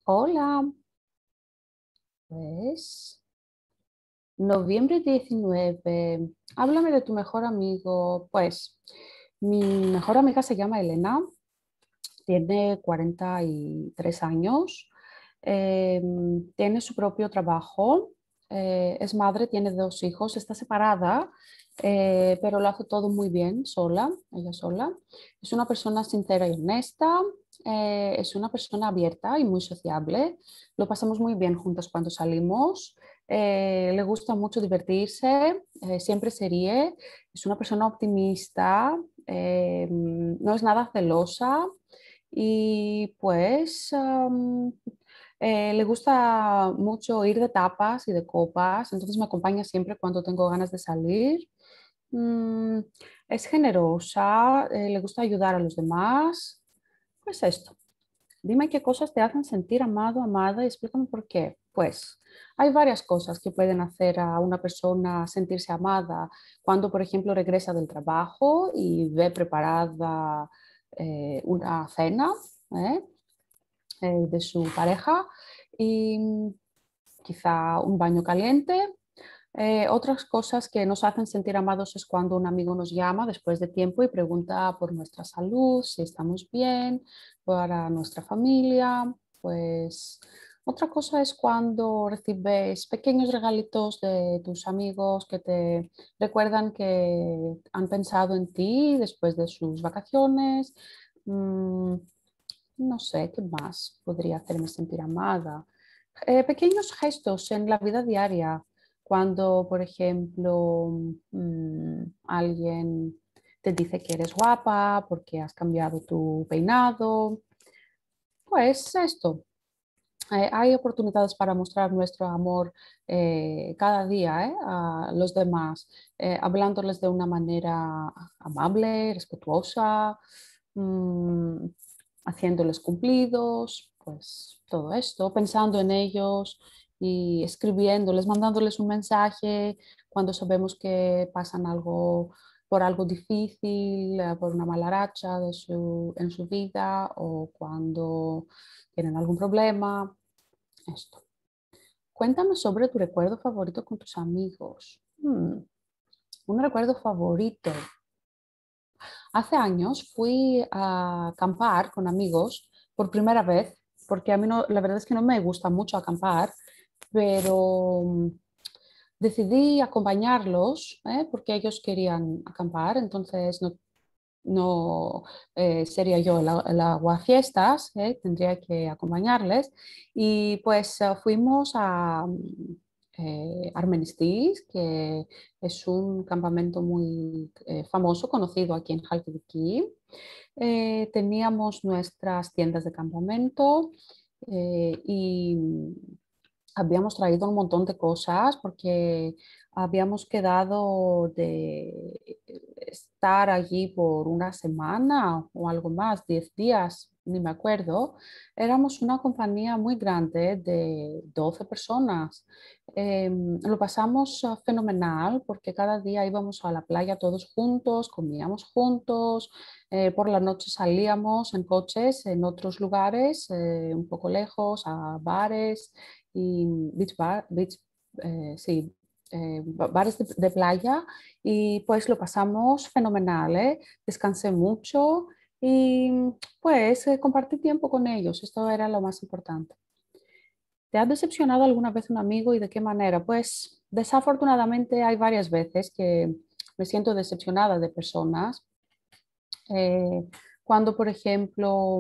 Hola, pues noviembre 19. Háblame de tu mejor amigo. Pues mi mejor amiga se llama Elena, tiene 43 años, eh, tiene su propio trabajo, es madre, tiene dos hijos, está separada, pero lo hace todo muy bien, sola, ella sola. Es una persona sincera y honesta, es una persona abierta y muy sociable. Lo pasamos muy bien juntas cuando salimos. Le gusta mucho divertirse, siempre se ríe, es una persona optimista, no es nada celosa y pues le gusta mucho ir de tapas y de copas, entonces me acompaña siempre cuando tengo ganas de salir. Mm, es generosa, le gusta ayudar a los demás. Pues esto. Dime qué cosas te hacen sentir amado, amada y explícame por qué. Pues hay varias cosas que pueden hacer a una persona sentirse amada cuando, por ejemplo, regresa del trabajo y ve preparada una cena, ¿eh? De su pareja y quizá un baño caliente. Otras cosas que nos hacen sentir amados es cuando un amigo nos llama después de tiempo y pregunta por nuestra salud, si estamos bien, para nuestra familia. Pues otra cosa es cuando recibes pequeños regalitos de tus amigos que te recuerdan que han pensado en ti después de sus vacaciones. Mm, no sé, ¿qué más podría hacerme sentir amada? Pequeños gestos en la vida diaria, cuando, por ejemplo, alguien te dice que eres guapa porque has cambiado tu peinado, pues esto. Hay oportunidades para mostrar nuestro amor cada día a los demás, hablándoles de una manera amable, respetuosa, mm, haciéndoles cumplidos, pues todo esto, pensando en ellos y escribiéndoles, mandándoles un mensaje cuando sabemos que pasan algo por algo difícil, por una mala racha en su vida o cuando tienen algún problema. Esto. Cuéntame sobre tu recuerdo favorito con tus amigos. Un recuerdo favorito. Hace años fui a acampar con amigos por primera vez, porque a mí no, la verdad es que no me gusta mucho acampar, pero decidí acompañarlos, porque ellos querían acampar, entonces no sería yo el aguafiestas, tendría que acompañarles. Y pues fuimos a Armenstiz, que es un campamento muy famoso, conocido aquí en Halkidiki. Teníamos nuestras tiendas de campamento y habíamos traído un montón de cosas porque habíamos quedado de estar allí por una semana o algo más, 10 días, ni me acuerdo. Éramos una compañía muy grande de 12 personas. Lo pasamos fenomenal porque cada día íbamos a la playa todos juntos, comíamos juntos, por la noche salíamos en coches en otros lugares, un poco lejos, a bares y sí, bares de playa y pues lo pasamos fenomenal, ¿eh? Descansé mucho y pues compartí tiempo con ellos, esto era lo más importante. ¿Te has decepcionado alguna vez un amigo y de qué manera? Pues desafortunadamente hay varias veces que me siento decepcionada de personas. Cuando, por ejemplo,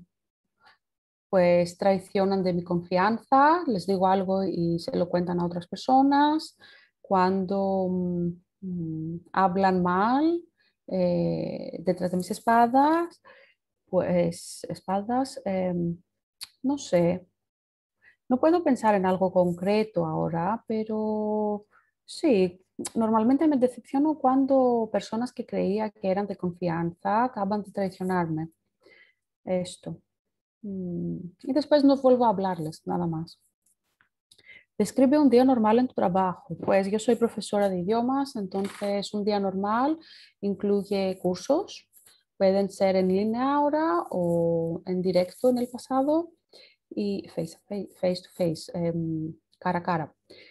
pues traicionan de mi confianza, les digo algo y se lo cuentan a otras personas, cuando hablan mal detrás de mis espaldas, pues espaldas, no sé, no puedo pensar en algo concreto ahora, pero sí, normalmente me decepciono cuando personas que creía que eran de confianza acaban de traicionarme. Esto. Y después no vuelvo a hablarles, nada más. Describe un día normal en tu trabajo. Pues yo soy profesora de idiomas, entonces un día normal incluye cursos, pueden ser en línea ahora o en directo en el pasado. y face to face, cara a cara.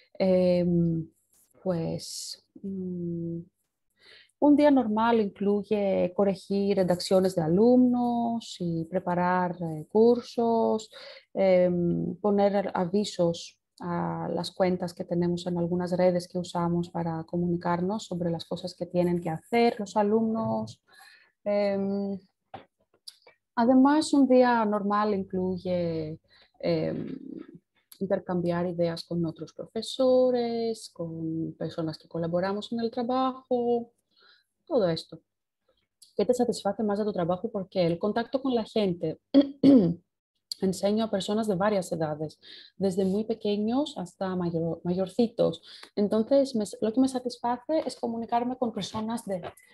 Pues un día normal incluye corregir redacciones de alumnos y preparar cursos, poner avisos a las cuentas que tenemos en algunas redes que usamos para comunicarnos sobre las cosas que tienen que hacer los alumnos. Em, Además, un día normal incluye intercambiar ideas con otros profesores, con personas que colaboramos en el trabajo, todo esto. ¿Qué te satisface más de tu trabajo? Porque el contacto con la gente enseño a personas de varias edades, desde muy pequeños hasta mayorcitos. Entonces, lo que me satisface es comunicarme con personas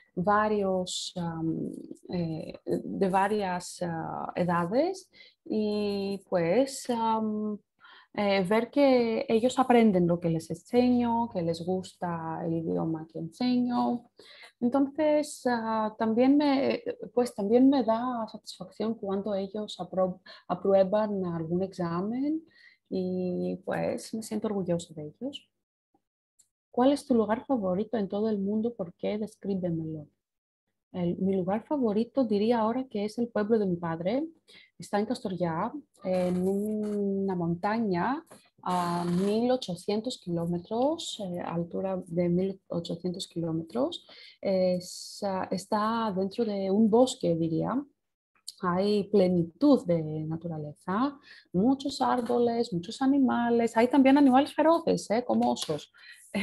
de varias edades y pues ver que ellos aprenden lo que les enseño, que les gusta el idioma que enseño. Entonces, también me da satisfacción cuando ellos aprueban algún examen y pues me siento orgulloso de ellos. ¿Cuál es tu lugar favorito en todo el mundo? ¿Por qué? Descríbemelo. Mi lugar favorito diría ahora que es el pueblo de mi padre. Está en Castellar, en una montaña a 1800 kilómetros, altura de 1800 kilómetros. Está dentro de un bosque, diría. Hay plenitud de naturaleza, muchos árboles, muchos animales. Hay también animales feroces, como osos.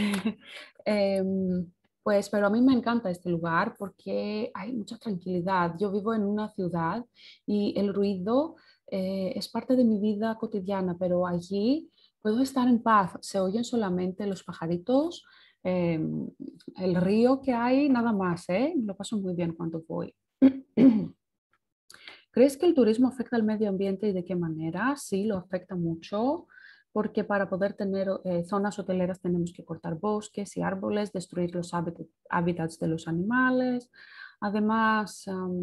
Em, pues, pero a mí me encanta este lugar porque hay mucha tranquilidad. Yo vivo en una ciudad y el ruido es parte de mi vida cotidiana, pero allí puedo estar en paz. Se oyen solamente los pajaritos, el río que hay, nada más, ¿eh? Lo paso muy bien cuando voy. ¿Crees que el turismo afecta al medio ambiente y de qué manera? Sí, lo afecta mucho, porque para poder tener zonas hoteleras tenemos que cortar bosques y árboles, destruir los hábitats de los animales. Además,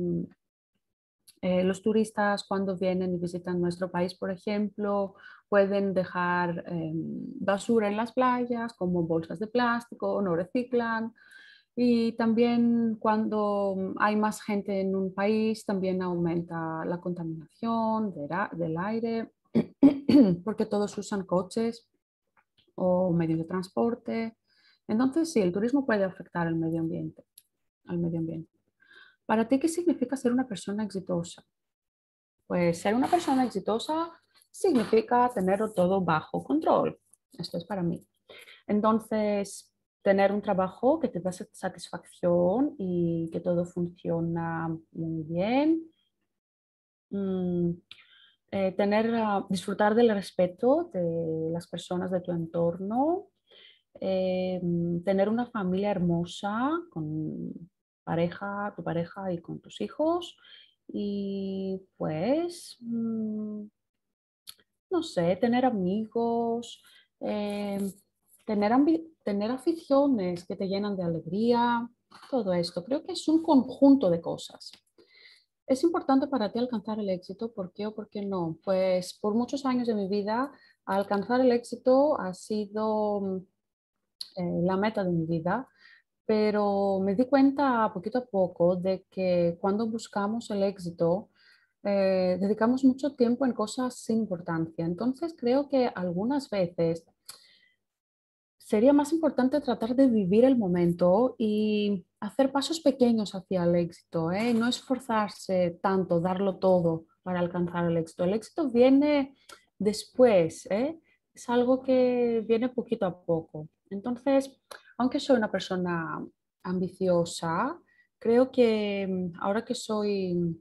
los turistas cuando vienen y visitan nuestro país, por ejemplo, pueden dejar basura en las playas como bolsas de plástico, no reciclan. Y también cuando hay más gente en un país, también aumenta la contaminación del aire, porque todos usan coches o medios de transporte. Entonces, sí, el turismo puede afectar al medio ambiente. ¿Para ti qué significa ser una persona exitosa? Pues ser una persona exitosa significa tener todo bajo control. Esto es para mí. Entonces, tener un trabajo que te da satisfacción y que todo funciona muy bien. Mm, disfrutar del respeto de las personas de tu entorno. Tener una familia hermosa con tu pareja y con tus hijos. Y pues no sé, tener amigos, eh, tener aficiones que te llenan de alegría, todo esto. Creo que es un conjunto de cosas. ¿Es importante para ti alcanzar el éxito? ¿Por qué o por qué no? Pues por muchos años de mi vida, alcanzar el éxito ha sido la meta de mi vida, pero me di cuenta poquito a poco de que cuando buscamos el éxito, dedicamos mucho tiempo en cosas sin importancia. Entonces creo que algunas veces sería más importante tratar de vivir el momento y hacer pasos pequeños hacia el éxito, ¿eh? No esforzarse tanto, darlo todo para alcanzar el éxito. El éxito viene después, ¿eh? Es algo que viene poquito a poco. Entonces, aunque soy una persona ambiciosa, creo que ahora que soy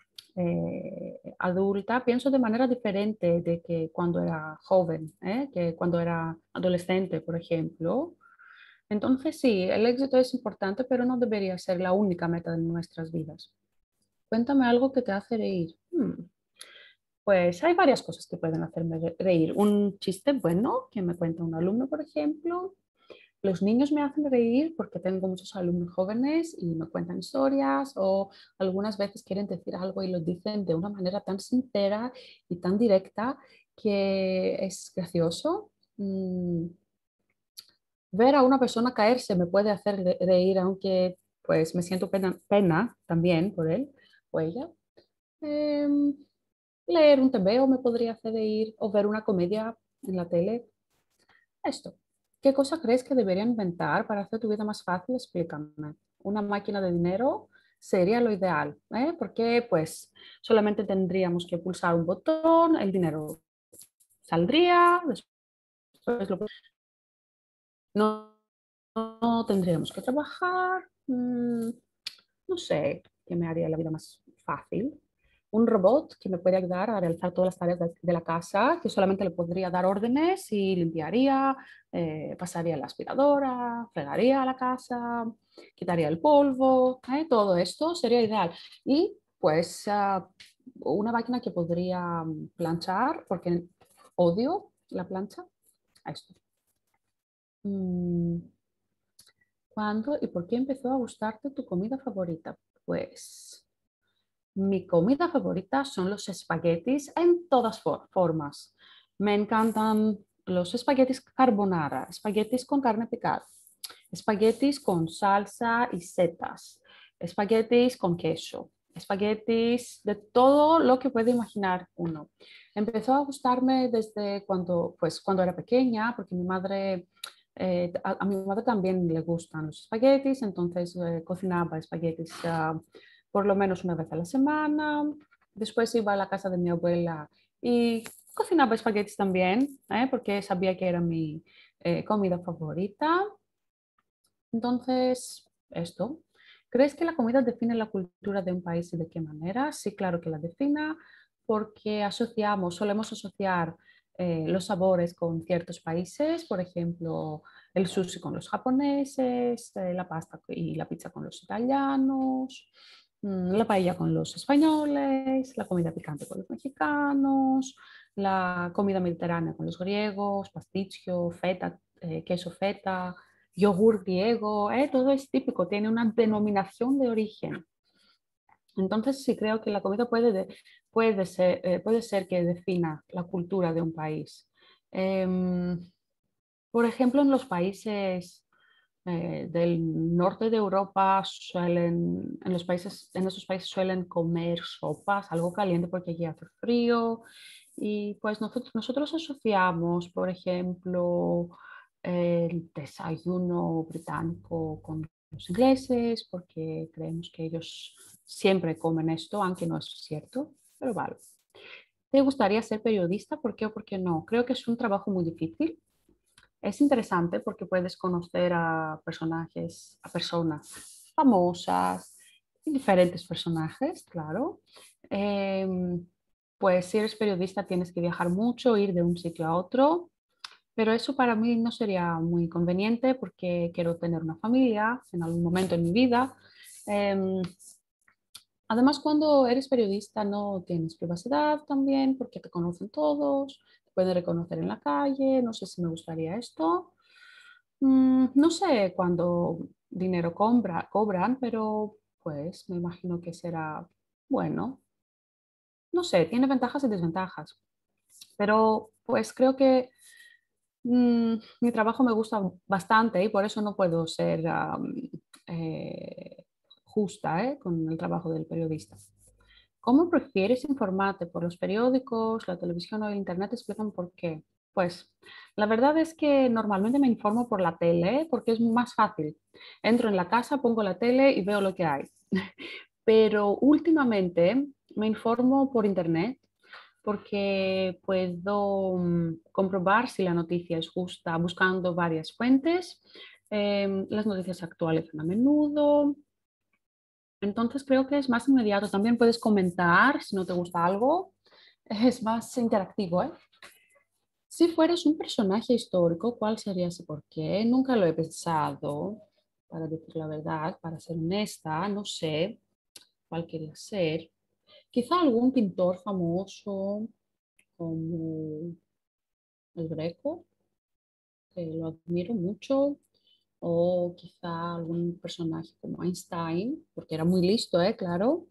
adulta, pienso de manera diferente de que cuando era joven, que cuando era adolescente, por ejemplo. Entonces, sí, el éxito es importante, pero no debería ser la única meta de nuestras vidas. Cuéntame algo que te hace reír. Pues hay varias cosas que pueden hacerme reír. Un chiste bueno que me cuenta un alumno, por ejemplo. Los niños me hacen reír porque tengo muchos alumnos jóvenes y me cuentan historias o algunas veces quieren decir algo y lo dicen de una manera tan sincera y tan directa que es gracioso. Ver a una persona caerse me puede hacer reír, aunque pues me siento pena también por él o ella. Em, Leer un TVO me podría hacer reír o ver una comedia en la tele. Esto. ¿Qué cosa crees que debería inventar para hacer tu vida más fácil? Explícame. Una máquina de dinero sería lo ideal, ¿eh? Porque pues solamente tendríamos que pulsar un botón, el dinero saldría, después no, no tendríamos que trabajar. No sé qué me haría la vida más fácil. Un robot que me puede ayudar a realizar todas las tareas de la casa, que solamente le podría dar órdenes y limpiaría, pasaría la aspiradora, fregaría la casa, quitaría el polvo, todo esto sería ideal. Y pues una máquina que podría planchar, porque odio la plancha. Esto. Mm, ¿Cuándo y por qué empezó a gustarte tu comida favorita? Pues mi comida favorita son los espaguetis en todas formas. Me encantan los espaguetis carbonara, espaguetis con carne picada, espaguetis con salsa y setas, espaguetis con queso, espaguetis de todo lo que puede imaginar uno. Empezó a gustarme desde cuando era pequeña, porque a mi madre también le gustan los espaguetis, entonces cocinaba espaguetis por lo menos una vez a la semana. Después iba a la casa de mi abuela y cocinaba espaguetis también, porque sabía que era mi comida favorita. Entonces, esto. ¿Crees que la comida define la cultura de un país y de qué manera? Sí, claro que la defina, porque solemos asociar los sabores con ciertos países, por ejemplo, el sushi con los japoneses, la pasta y la pizza con los italianos, la paella con los españoles, la comida picante con los mexicanos, la comida mediterránea con los griegos, pasticcio, feta, queso feta, yogur griego, todo es típico, tiene una denominación de origen. Entonces sí creo que la comida puede ser que defina la cultura de un país. Em, por ejemplo, en los países del norte de Europa en esos países suelen comer sopas, algo caliente porque allí hace frío. Y pues nosotros asociamos, por ejemplo, el desayuno británico con los ingleses, porque creemos que ellos siempre comen esto, aunque no es cierto, pero vale. ¿Te gustaría ser periodista? ¿Por qué o por qué no? Creo que es un trabajo muy difícil. Es interesante porque puedes conocer a personajes, a personas famosas, diferentes personajes, claro. Em, pues si eres periodista tienes que viajar mucho, ir de un sitio a otro, pero eso para mí no sería muy conveniente porque quiero tener una familia en algún momento en mi vida. Em, Además, cuando eres periodista no tienes privacidad también porque te conocen todos, te pueden reconocer en la calle, no sé si me gustaría esto. No sé cuándo dinero cobran, pero pues me imagino que será bueno. No sé, tiene ventajas y desventajas, pero pues creo que mi trabajo me gusta bastante y por eso no puedo ser eh, justa, con el trabajo del periodista. ¿Cómo prefieres informarte? ¿Por los periódicos, la televisión o el internet? Explican por qué. Pues la verdad es que normalmente me informo por la tele porque es más fácil. Entro en la casa, pongo la tele y veo lo que hay. Pero últimamente me informo por internet porque puedo comprobar si la noticia es justa buscando varias fuentes. Las noticias se actualizan a menudo, entonces creo que es más inmediato. También puedes comentar si no te gusta algo. Es más interactivo, ¿eh? Si fueras un personaje histórico, ¿cuál serías y por qué? Nunca lo he pensado, para decir la verdad, para ser honesta, no sé cuál quería ser. Quizá algún pintor famoso como el Greco, que lo admiro mucho. o quizá algún personaje como Einstein, porque era muy listo, claro,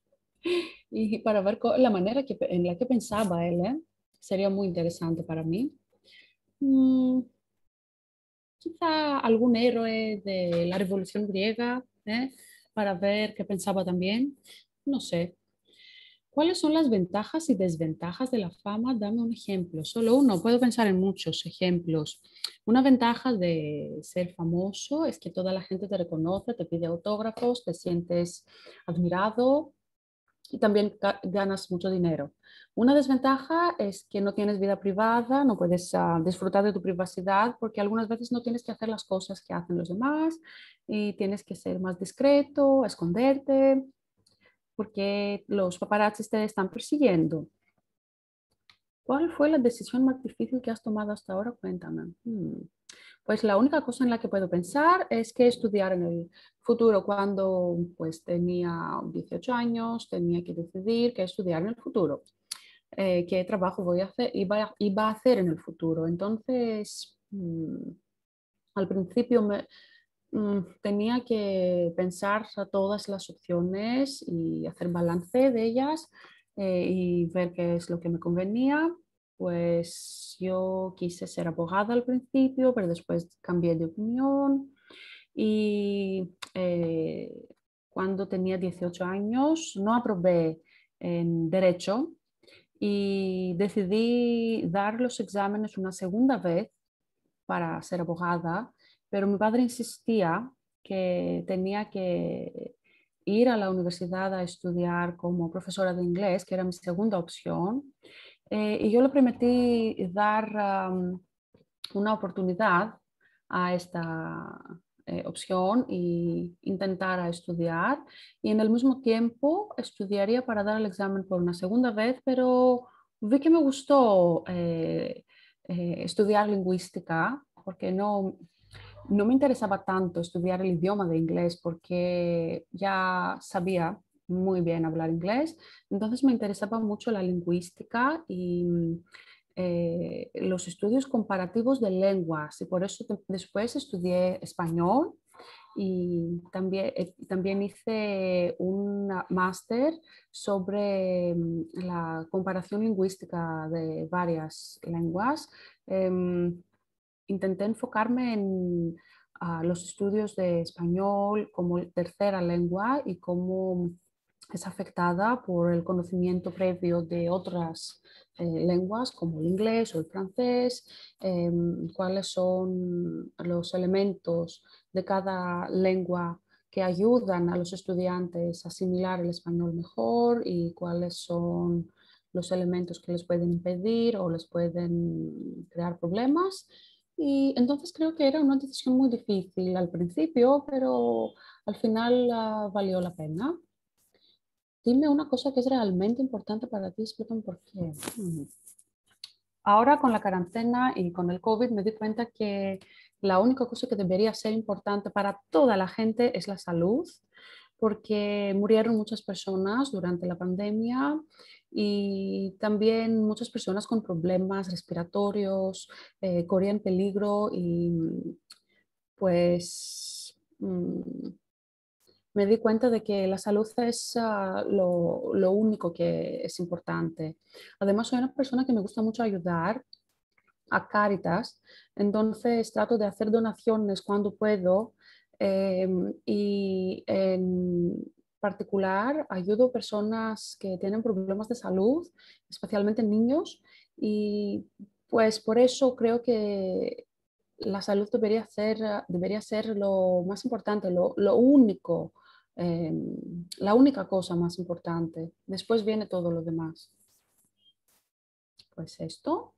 y para ver la manera en la que pensaba él, sería muy interesante para mí. Mm, Quizá algún héroe de la Revolución griega, para ver qué pensaba también. No sé. ¿Cuáles son las ventajas y desventajas de la fama? Dame un ejemplo, solo uno. Puedo pensar en muchos ejemplos. Una ventaja de ser famoso es que toda la gente te reconoce, te pide autógrafos, te sientes admirado y también ganas mucho dinero. Una desventaja es que no tienes vida privada, no puedes disfrutar de tu privacidad porque algunas veces no tienes que hacer las cosas que hacen los demás y tienes que ser más discreto, esconderte porque los paparazzis te están persiguiendo. ¿Cuál fue la decisión más difícil que has tomado hasta ahora? Cuéntame. Pues la única cosa en la que puedo pensar es que estudiar en el futuro. Cuando pues tenía 18 años, tenía que decidir qué estudiar en el futuro, qué trabajo voy a hacer, iba a hacer en el futuro. Entonces, al principio tenía que pensar a todas las opciones y hacer balance de ellas, y ver qué es lo que me convenía. Pues yo quise ser abogada al principio, pero después cambié de opinión y cuando tenía 18 años no aprobé en derecho y decidí dar los exámenes una segunda vez para ser abogada, pero mi padre insistía que tenía que ir a la universidad a estudiar como profesora de inglés, que era mi segunda opción, y yo le prometí dar una oportunidad a esta opción y intentar a estudiar, y en el mismo tiempo estudiaría para dar el examen por una segunda vez, pero vi que me gustó estudiar lingüística porque no me interesaba tanto estudiar el idioma de inglés porque ya sabía muy bien hablar inglés, entonces me interesaba mucho la lingüística y los estudios comparativos de lenguas y por eso después estudié español y también hice un máster sobre la comparación lingüística de varias lenguas. Intenté enfocarme en los estudios de español como tercera lengua y cómo es afectada por el conocimiento previo de otras lenguas como el inglés o el francés, cuáles son los elementos de cada lengua que ayudan a los estudiantes a asimilar el español mejor y cuáles son los elementos que les pueden impedir o les pueden crear problemas. Y entonces creo que era una decisión muy difícil al principio, pero al final valió la pena. Dime una cosa que es realmente importante para ti, explícame por qué. Ahora con la cuarentena y con el COVID me di cuenta que la única cosa que debería ser importante para toda la gente es la salud, porque murieron muchas personas durante la pandemia y también muchas personas con problemas respiratorios corrían peligro y pues me di cuenta de que la salud es lo único que es importante. Además, soy una persona que me gusta mucho ayudar a Cáritas, entonces trato de hacer donaciones cuando puedo y en particular ayudo a personas que tienen problemas de salud, especialmente niños, y pues por eso creo que la salud debería ser lo más importante, lo único, eh, la única cosa más importante. Después viene todo lo demás. Pues esto.